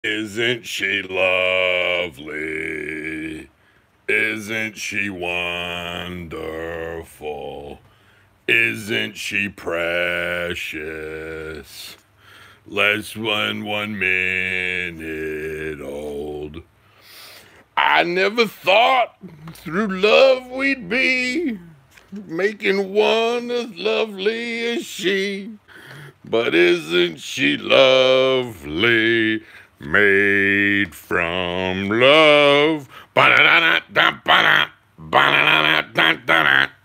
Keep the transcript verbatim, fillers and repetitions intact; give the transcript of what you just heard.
Isn't she lovely? Isn't she wonderful? Isn't she precious? Less than one minute old. I never thought through love we'd be making one as lovely as she. But isn't she lovely? Made from love. Ba-da-da-da-da, ba-da, ba-da-da-da-da-da.